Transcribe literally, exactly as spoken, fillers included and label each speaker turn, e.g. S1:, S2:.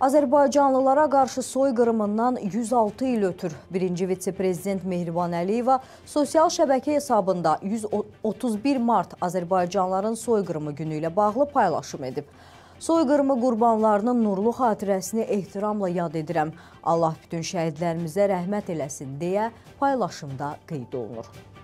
S1: Azərbaycanlılara qarşı soyqırımından yüz altı il ötür. Birinci vitse-prezident Mehriban Əliyeva sosial şəbəkə hesabında yüz otuz bir Mart Azərbaycanlıların Soyqırımı Günü ilə bağlı paylaşım edib. Soyqırımı qurbanlarının nurlu xatirəsini ehtiramla yad edirəm. Allah bütün şəhidlərimizə rəhmət eləsin deyə paylaşımda qeyd olunur.